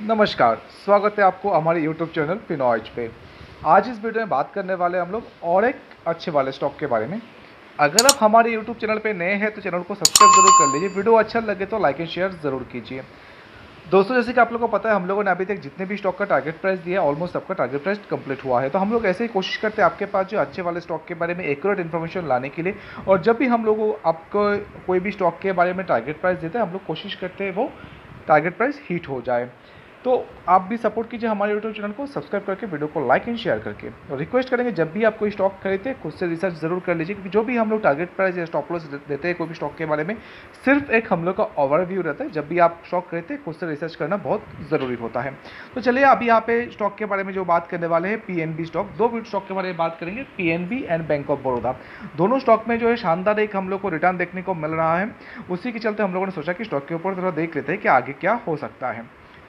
नमस्कार, स्वागत है आपको हमारे यूट्यूब चैनल फिनोएज पे। आज इस वीडियो में बात करने वाले हम लोग और एक अच्छे वाले स्टॉक के बारे में। अगर आप हमारे यूट्यूब चैनल पे नए हैं तो चैनल को सब्सक्राइब जरूर कर लीजिए। वीडियो अच्छा लगे तो लाइक एंड शेयर ज़रूर कीजिए। दोस्तों, जैसे कि आप लोगों को पता है, हम लोगों ने अभी तक जितने भी स्टॉक का टारगेट प्राइस दिया है, ऑलमोस्ट सबका टारगेट प्राइस कंप्लीट हुआ है। तो हम लोग ऐसे ही कोशिश करते हैं आपके पास जो अच्छे वाले स्टॉक के बारे में एक्यूरेट इन्फॉर्मेशन लाने के लिए। और जब भी हम लोग आपको कोई भी स्टॉक के बारे में टारगेट प्राइस देते हैं, हम लोग कोशिश करते हैं वो टारगेट प्राइस हिट हो जाए। तो आप भी सपोर्ट कीजिए हमारे यूट्यूब चैनल को सब्सक्राइब करके, वीडियो को लाइक एंड शेयर करके। और रिक्वेस्ट करेंगे, जब भी आप कोई स्टॉक खरीदते हैं खुद से रिसर्च जरूर कर लीजिए, क्योंकि जो भी हम लोग टारगेट प्राइस या स्टॉप लॉस देते हैं कोई भी स्टॉक के बारे में, सिर्फ एक हम लोग का ओवरव्यू रहता है। जब भी आप स्टॉक खरीदते हैं खुद से रिसर्च करना बहुत ज़रूरी होता है। तो चलिए अभी यहाँ पे स्टॉक के बारे में जो बात करने वाले हैं, पीएनबी स्टॉक, दो स्टॉक के बारे में बात करेंगे, PNB and bank of Baroda. दोनों स्टॉक में जो है शानदार एक हम लोग को रिटर्न देखने को मिल रहा है। उसी के चलते हम लोगों ने सोचा कि स्टॉक के ऊपर थोड़ा देख लेते हैं कि आगे क्या हो सकता है।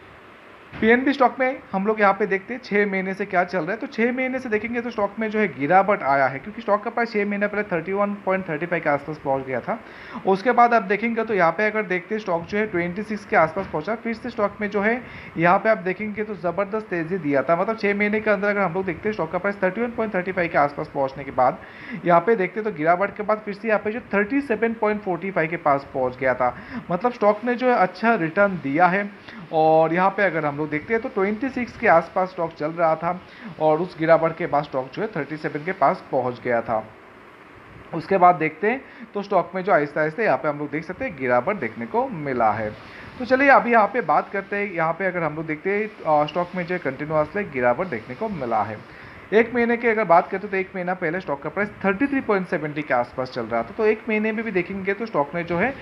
पीएनबी स्टॉक में हम लोग यहाँ पे देखते हैं 6 महीने से क्या चल रहा है। तो 6 महीने से देखेंगे तो स्टॉक में जो है गिरावट आया है, क्योंकि स्टॉक का प्राइस 6 महीने पहले 31.35 के आसपास पहुँच गया था। उसके बाद आप देखेंगे तो यहाँ पे अगर देखते हैं स्टॉक जो है 26 के आसपास पहुँचा। फिर से स्टॉक में जो है यहाँ पे आप देखेंगे तो ज़बरदस्त तेज़ी दिया था। मतलब 6 महीने के अंदर अगर हम लोग देखते हैं स्टॉक का प्राइस 31.35 के आसपास पहुँचने के बाद यहाँ पे देखते तो गिरावट के बाद फिर से यहाँ पे जो 37.45 के पास पहुँच गया था। मतलब स्टॉक ने जो है अच्छा रिटर्न दिया है। और यहाँ पे अगर हम लोग देखते हैं तो 26 के आसपास स्टॉक चल रहा था और उस गिरावट के बाद स्टॉक जो है 37 के पास पहुँच गया था। उसके बाद देखते हैं तो स्टॉक में जो आहिस्ते आहिस्ते यहाँ पे हम लोग देख सकते हैं गिरावट देखने को मिला है। तो चलिए अभी यहाँ पे बात करते हैं। यहाँ पे अगर हम लोग देखते हैं स्टॉक में जो कंटिन्यूअसली गिरावट देखने को मिला है। एक महीने की अगर बात करते तो एक महीना पहले स्टॉक का प्राइस 33.70 के आसपास चल रहा था। तो एक महीने में भी देखेंगे तो स्टॉक ने जो है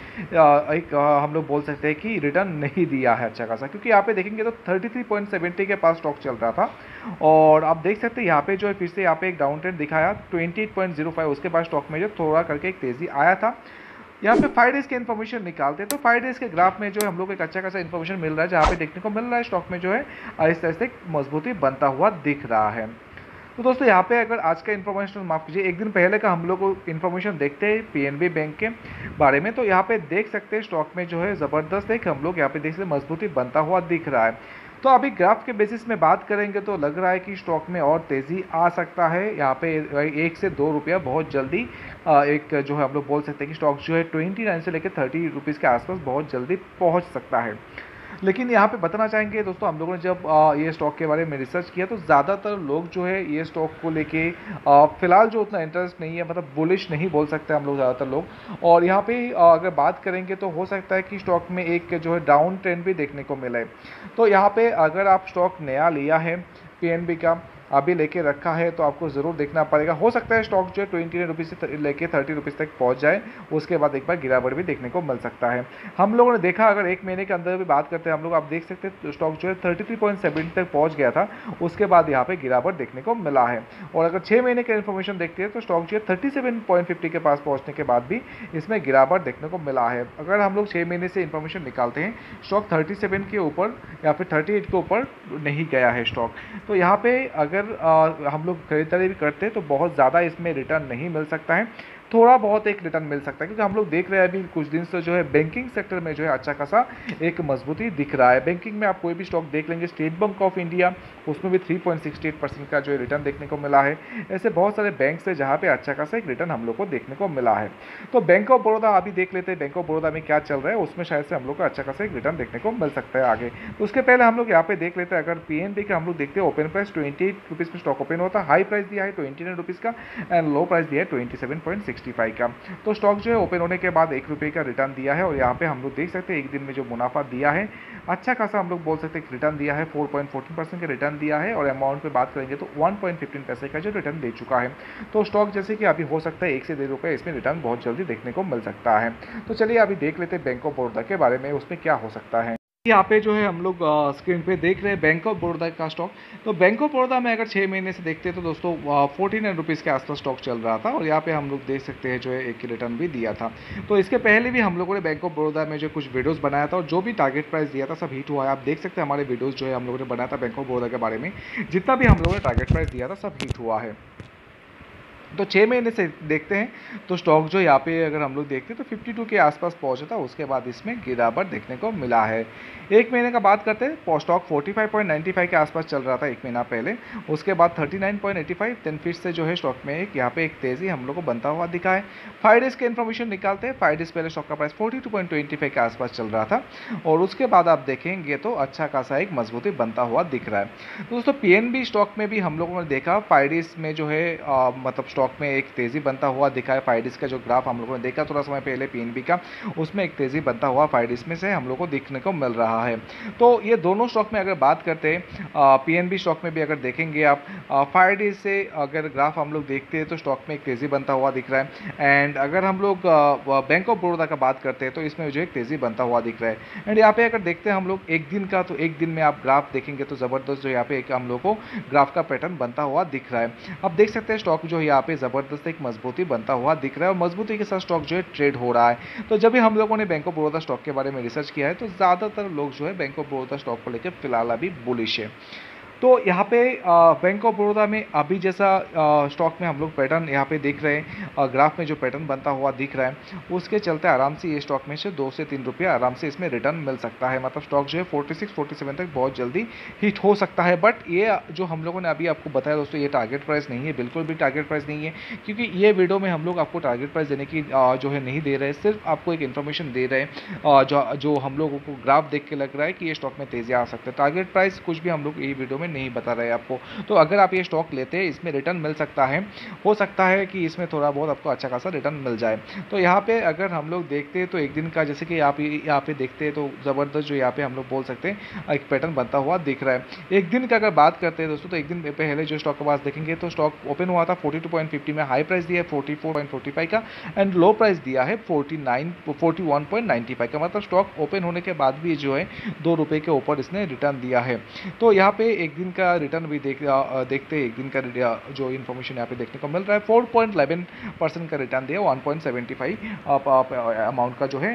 हम लोग बोल सकते हैं कि रिटर्न नहीं दिया है अच्छा खासा, क्योंकि यहाँ पे देखेंगे तो 33.70 के पास स्टॉक चल रहा था। और आप देख सकते हैं यहाँ पे जो है फिर से यहाँ पे एक डाउन ट्रेंड दिखाया 28.05। उसके बाद स्टॉक में जो थोड़ा करके एक तेज़ी आया था। यहाँ पे 5 डेज़ के इन्फॉर्मेशन निकालते हैं तो 5 डेज़ के ग्राफ में जो है हम लोग को एक अच्छा खासा इन्फॉर्मेशन मिल रहा है, जहाँ पे देखने को मिल रहा है स्टॉक में जो है आहिस्ते आहिस्ते मजबूती बनता हुआ दिख रहा है। तो दोस्तों, यहाँ पे अगर आज का इन्फॉर्मेशन माफ़ कीजिए, एक दिन पहले का हम लोग को इन्फॉर्मेशन देखते हैं पीएनबी बैंक के बारे में, तो यहाँ पे देख सकते हैं स्टॉक में जो है ज़बरदस्त एक हम लोग यहाँ पे देख सकते मजबूती बनता हुआ दिख रहा है। तो अभी ग्राफ के बेसिस में बात करेंगे तो लग रहा है कि स्टॉक में और तेज़ी आ सकता है। यहाँ पे 1 से 2 रुपया बहुत जल्दी एक जो है हम लोग बोल सकते हैं कि स्टॉक जो है 29 से लेकर 30 रुपीज़ के आसपास बहुत जल्दी पहुँच सकता है। लेकिन यहाँ पे बताना चाहेंगे दोस्तों, हम लोगों ने जब ये स्टॉक के बारे में रिसर्च किया तो ज़्यादातर लोग जो है ये स्टॉक को लेके फ़िलहाल जो उतना इंटरेस्ट नहीं है, मतलब बुलिश नहीं बोल सकते हम लोग ज़्यादातर लोग। और यहाँ पे अगर बात करेंगे तो हो सकता है कि स्टॉक में एक जो है डाउन ट्रेंड भी देखने को मिला है। तो यहाँ पे अगर आप स्टॉक नया लिया है पीएनबी का, अभी लेके रखा है, तो आपको ज़रूर देखना पड़ेगा। हो सकता है स्टॉक जो है 29 रुपीज़ से लेके 30 रुपीज़ तक पहुंच जाए, उसके बाद एक बार गिरावट भी देखने को मिल सकता है। हम लोगों ने देखा, अगर एक महीने के अंदर भी बात करते हैं हम लोग, आप देख सकते हैं स्टॉक जो है 33.70 तक पहुँच गया था। उसके बाद यहाँ पर गिरावट देखने को मिला है। और अगर 6 महीने का इन्फॉर्मेशन देखते हैं तो स्टॉक जो है 37.50 के पास पहुँचने के बाद भी इसमें गिरावट देखने को मिला है। अगर हम लोग 6 महीने से इन्फॉर्मेशन निकालते हैं, स्टॉक 37 के ऊपर या फिर 38 के ऊपर नहीं गया है स्टॉक। तो यहाँ पे अगर हम लोग खरीदारी भी करते हैं तो बहुत ज़्यादा इसमें रिटर्न नहीं मिल सकता है, थोड़ा बहुत एक रिटर्न मिल सकता है, क्योंकि हम लोग देख रहे हैं अभी कुछ दिन से जो है बैंकिंग सेक्टर में जो है अच्छा खासा एक मजबूती दिख रहा है। बैंकिंग में आप कोई भी स्टॉक देख लेंगे, स्टेट बैंक ऑफ इंडिया, उसमें भी 3.68% का जो है रिटर्न देखने को मिला है। ऐसे बहुत सारे बैंक्स है जहाँ पे अच्छा खासा एक रिटर्न हम लोग को देखने को मिला है। तो बैंक ऑफ बड़ौदा अभी देख लेते हैं, बैंक ऑफ बड़ौदा में क्या चल रहा है, उसमें शायद से हम लोग को अच्छा खासा एक रिटर्न देखने को मिल सकता है आगे। तो उसके पहले हम लोग यहाँ पे देख लेते हैं, अगर पीएनबी का हम लोग देखते हैं, ओपन प्राइस 28 रुपीज़ में स्टॉक ओपन होता है, हाई प्राइस दिया है 29 रुपीज़ का एंड लो प्राइस दिया है 27.65 का। तो स्टॉक जो है ओपन होने के बाद 1 रुपये का रिटर्न दिया है। और यहाँ पे हम लोग देख सकते हैं एक दिन में जो मुनाफा दिया है, अच्छा खासा हम लोग बोल सकते हैं रिटर्न दिया है, 4.14% का रिटर्न दिया है। और अमाउंट पे बात करेंगे तो 1.15 पैसे का जो रिटर्न दे चुका है। तो स्टॉक जैसे कि अभी हो सकता है 1 से 1.5 रुपये इसमें रिटर्न बहुत जल्दी देखने को मिल सकता है। तो चलिए अभी देख लेते हैं बैंक ऑफ बड़ौदा के बारे में, उसमें क्या हो सकता है। यहाँ पे जो है हम लोग स्क्रीन पे देख रहे हैं बैंक ऑफ बड़ौदा का स्टॉक। तो बैंक ऑफ बड़ौदा में अगर 6 महीने से देखते हैं तो दोस्तों 49 रुपीज़ के आसपास स्टॉक चल रहा था। और यहाँ पे हम लोग देख सकते हैं जो है एक रिटर्न भी दिया था। तो इसके पहले भी हम लोगों ने बैंक ऑफ बड़ौदा में जो कुछ वीडियोस बनाया था और जो भी टारगेट प्राइस दिया था सब हिट हुआ है। आप देख सकते हैं हमारे वीडियोज़ जो है हम लोगों ने बनाया था बैंक ऑफ बड़ौदा के बारे में, जितना भी हम लोगों ने टारगेट प्राइस दिया था सब हिट हुआ है। तो 6 महीने से देखते हैं तो स्टॉक जो यहाँ पे अगर हम लोग देखते हैं तो 52 के आसपास पहुंचा था, उसके बाद इसमें गिरावट देखने को मिला है। एक महीने का बात करते हैं, स्टॉक 45.95 के आसपास चल रहा था एक महीना पहले, उसके बाद 39.85, देन फिर से जो है स्टॉक में यहाँ पे एक तेज़ी हम लोग को बनता हुआ दिखा है। 5 डेज़ के इन्फॉर्मेशन निकालते हैं। 5 डेज़ पहले स्टॉक का प्राइस 42.25 के आसपास चल रहा था और उसके बाद आप देखेंगे तो अच्छा खासा एक मजबूती बनता हुआ दिख रहा है। तो दोस्तों पीएनबी स्टॉक में भी हम लोगों ने देखा 5 डेज़ में जो है मतलब स्टॉक में एक तेज़ी बनता हुआ दिखा है। 5 डेज़ का जो ग्राफ हम लोगों ने देखा थोड़ा समय पहले पीएनबी का, उसमें एक तेज़ी बनता हुआ 5 डेज़ में से हम लोग को देखने को मिल रहा है। तो ये दोनों स्टॉक में अगर बात करते हैं, पीएनबी स्टॉक में भी अगर देखेंगे आप 5 डेज से अगर ग्राफ हम लोग देखते हैं तो स्टॉक में एक तेज़ी बनता हुआ दिख रहा है। एंड अगर हम लोग बैंक ऑफ बड़ौदा का बात करते हैं तो इसमें जो एक तेज़ी बनता हुआ दिख रहा है। एंड यहाँ पे अगर देखते हैं हम लोग एक दिन का, तो एक दिन में आप ग्राफ देखेंगे तो ज़बरदस्त जो यहाँ पे एक हम लोग को ग्राफ का पैटर्न बनता हुआ दिख रहा है। अब देख सकते हैं स्टॉक जो यहाँ पे ज़बरदस्त एक मजबूती बनता हुआ दिख रहा है और मजबूती के साथ स्टॉक जो है ट्रेड हो रहा है। तो जब भी हम लोगों ने बैंक ऑफ बड़ौदा स्टॉक के बारे में रिसर्च किया है तो ज़्यादातर लोग जो है बैंक ऑफ बड़ौदा स्टॉक को लेकर फिलहाल अभी बुलिश है। तो यहाँ पे बैंक ऑफ बड़ौदा में अभी जैसा स्टॉक में हम लोग पैटर्न यहाँ पे देख रहे हैं, ग्राफ में जो पैटर्न बनता हुआ दिख रहा है उसके चलते आराम से ये स्टॉक में से 2 से 3 रुपये आराम से इसमें रिटर्न मिल सकता है। मतलब स्टॉक जो है 46-47 तक बहुत जल्दी हिट हो सकता है। बट ये जो हम लोगों ने अभी आपको बताया दोस्तों, ये टारगेट प्राइस नहीं है, बिल्कुल भी टारगेट प्राइस नहीं है, क्योंकि ये वीडियो में हम लोग आपको टारगेट प्राइस देने की जो है नहीं दे रहे, सिर्फ आपको एक इन्फॉर्मेशन दे रहे हैं जो हम लोगों को ग्राफ देख के लग रहा है कि ये स्टॉक में तेज़ी आ सकता है। टारगेट प्राइस कुछ भी हम लोग ये वीडियो में नहीं बता रहे हैं आपको। तो अगर आप ये स्टॉक लेते हैं इसमें रिटर्न मिल सकता है, हो सकता है कि इसमें थोड़ा बहुत आपको अच्छा खासा रिटर्न मिल जाए। तो यहाँ पे अगर हम लोग देखते हैं तो एक दिन का, जैसे कि आप यहाँ पे देखते हैं तो ज़बरदस्त जो यहाँ पे हम लोग बोल सकते हैं एक पैटर्न बनता हुआ दिख रहा है। एक दिन का अगर बात करते हैं दोस्तों तो एक दिन पहले जो स्टॉक के पास देखेंगे तो स्टॉक ओपन हुआ था 42.50 में, हाई प्राइस दिया है 44.45 का एंड लो प्राइस दिया है 41.95 का। मतलब स्टॉक ओपन होने के बाद भी जो है 2 रुपये के ऊपर इसने रिटर्न दिया है। तो यहाँ पे एक दिन का रिटर्न भी देखते हैं। एक दिन का जो इन्फॉर्मेशन यहाँ पे देखने को मिल रहा है 4.11% का रिटर्न दिया, 1.75 अमाउंट का जो है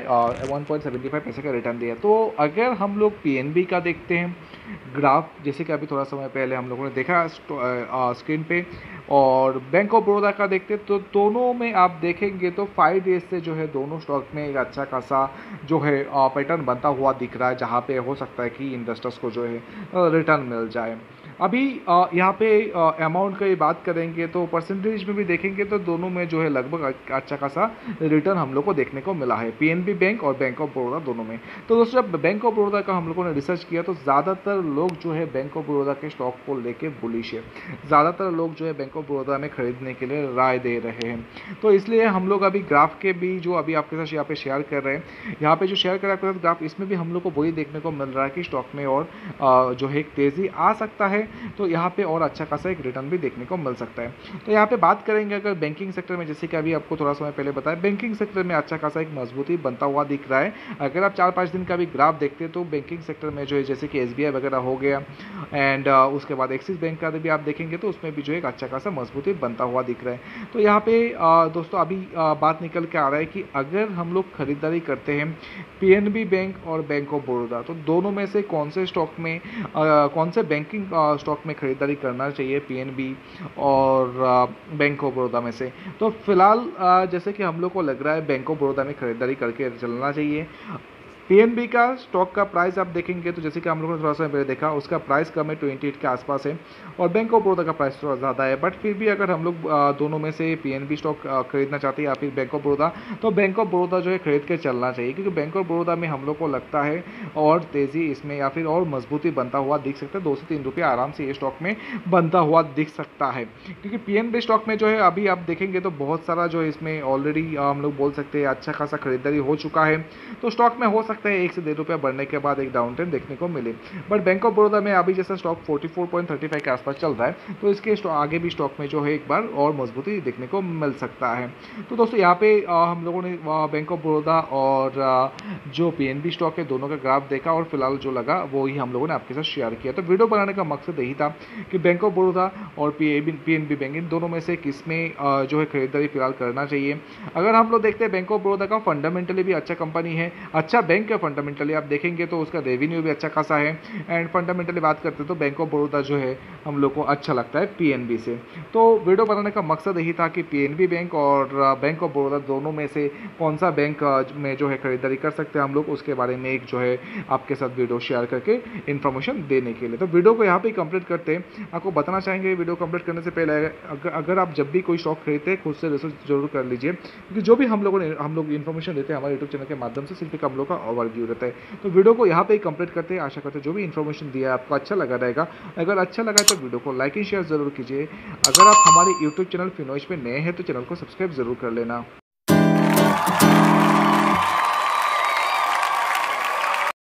1.75 पैसे का रिटर्न दिया। तो अगर हम लोग पीएनबी का देखते हैं ग्राफ, जैसे कि अभी थोड़ा समय पहले हम लोगों ने देखा स्क्रीन पे, और बैंक ऑफ बड़ौदा का देखते तो दोनों में आप देखेंगे तो 5 डेज से जो है दोनों स्टॉक में एक अच्छा खासा जो है पैटर्न बनता हुआ दिख रहा है, जहाँ पे हो सकता है कि इन्वेस्टर्स को जो है रिटर्न मिल जाए। अभी यहाँ पे अमाउंट की बात करेंगे तो परसेंटेज में भी देखेंगे तो दोनों में जो है लगभग अच्छा खासा रिटर्न हम लोग को देखने को मिला है, पीएनबी बैंक और बैंक ऑफ बड़ौदा दोनों में। तो दोस्तों जब बैंक ऑफ बड़ौदा का हम लोगों ने रिसर्च किया तो ज़्यादातर लोग जो है बैंक ऑफ बड़ौदा के स्टॉक को लेके बुलिश है, ज़्यादातर लोग जो है बैंक ऑफ बड़ौदा में खरीदने के लिए राय दे रहे हैं। तो इसलिए हम लोग अभी ग्राफ के भी जो अभी आपके साथ यहाँ पे शेयर कर रहे हैं, यहाँ पे जो शेयर कर रहे हैं आपके साथ ग्राफ, इसमें भी हम लोग को वही देखने को मिल रहा है कि स्टॉक में और जो है एक तेज़ी आ सकता है। तो यहाँ पे और अच्छा खासा एक रिटर्न भी देखने को मिल सकता है। तो यहाँ पे बात करेंगे अगर बैंकिंग सेक्टर में, जैसे कि अभी आपको थोड़ा समय पहले बताया, बैंकिंग सेक्टर में अच्छा खासा एक मजबूती बनता हुआ दिख रहा है। अगर आप 4-5 दिन का भी ग्राफ देखते हैं तो बैंकिंग सेक्टर में जो है जैसे कि एसबीआई वगैरह हो गया एंड उसके बाद एक्सिस बैंक का भी आप देखेंगे तो उसमें भी जो एक अच्छा खासा मजबूती बनता हुआ दिख रहा है। तो यहाँ पे दोस्तों अभी बात निकल के आ रहा है कि अगर हम लोग खरीदारी करते हैं पीएनबी बैंक और बैंक ऑफ बड़ौदा, तो दोनों में से कौन से स्टॉक में कौन से बैंकिंग स्टॉक में खरीदारी करना चाहिए, पीएनबी और बैंक ऑफ बड़ौदा में से? तो फिलहाल जैसे कि हम लोग को लग रहा है बैंक ऑफ बड़ौदा में खरीदारी करके चलना चाहिए। पीएनबी का स्टॉक का प्राइस आप देखेंगे तो जैसे कि हम लोगों ने थोड़ा सा पहले देखा, उसका प्राइस कम है, 28 के आसपास है, और बैंक ऑफ बड़ौदा का प्राइस थोड़ा ज़्यादा है। बट फिर भी अगर हम लोग दोनों में से पीएनबी स्टॉक खरीदना चाहते हैं या फिर बैंक ऑफ बड़ौदा, तो बैंक ऑफ बड़ौदा जो है खरीद के चलना चाहिए, क्योंकि बैंक ऑफ बड़ौदा में हम लोग को लगता है और तेज़ी इसमें या फिर और मजबूती बनता हुआ दिख सकता है। 2 से 3 रुपये आराम से ये स्टॉक में बनता हुआ दिख सकता है, क्योंकि पीएनबी स्टॉक में जो है अभी आप देखेंगे तो बहुत सारा जो है इसमें ऑलरेडी हम लोग बोल सकते हैं अच्छा खासा खरीदारी हो चुका है। तो स्टॉक में हो सकता है 1 से 1.5 रुपये बढ़ने के बाद एक डाउन ट्रेंड देखने को मिले। बट बैंक ऑफ बड़ौदा में अभी जैसा स्टॉक 44.35 के आसपास चल रहा है, तो इसके आगे भी स्टॉक में जो है एक बार और मजबूती देखने को मिल सकता है। तो दोस्तों यहाँ पे हम लोगों ने बैंक ऑफ बड़ौदा और जो पीएनबी स्टॉक है दोनों का ग्राफ देखा और फिलहाल जो लगा वो ही हम लोगों ने आपके साथ शेयर किया। तो वीडियो बनाने का मकसद यही था कि बैंक ऑफ बड़ौदा और पीएनबी बैंक, इन दोनों में से किस में जो है खरीदारी फिलहाल करना चाहिए। अगर हम लोग देखते हैं बैंक ऑफ बड़ौदा का फंडामेंटली भी अच्छा कंपनी है, अच्छा बैंक बैंक है फंडामेंटली आप देखेंगे तो उसका रेवेन्यू भी अच्छा खासा है। एंड फंडामेंटली बात करते हैं तो बैंक ऑफ बड़ौदा जो है हम लोग को अच्छा लगता है पीएनबी से। तो वीडियो बनाने का मकसद यही था कि पीएनबी बैंक और बैंक ऑफ बड़ौदा दोनों में से कौन सा बैंक में जो है खरीदारी कर सकते हैं हम लोग, उसके बारे में एक जो है आपके साथ वीडियो शेयर करके इन्फॉर्मेशन देने के लिए। तो वीडियो को यहाँ पे कंप्लीट करते हैं। आपको बताना चाहेंगे वीडियो कंप्लीट करने से पहले अगर आप जब भी कोई स्टॉक खरीदते हैं खुद से रिसर्च जरूर कर लीजिए, क्योंकि जो भी हम लोग इन्फॉर्मेशन देते हैं हमारे यूट्यूब चैनल के माध्यम से सिर्फ एक हम लोग का ओवरव्यू रहता है। तो वीडियो को यहाँ पे ही कंप्लीट करते हैं। आशा करते हैं जो भी इन्फॉर्मेशन दिया है आपको अच्छा लगा रहेगा। अगर अच्छा लगा तो वीडियो को लाइक एंड शेयर जरूर कीजिए। अगर आप हमारे यूट्यूब चैनल फिनोइश पे नए हैं तो चैनल को सब्सक्राइब जरूर कर लेना।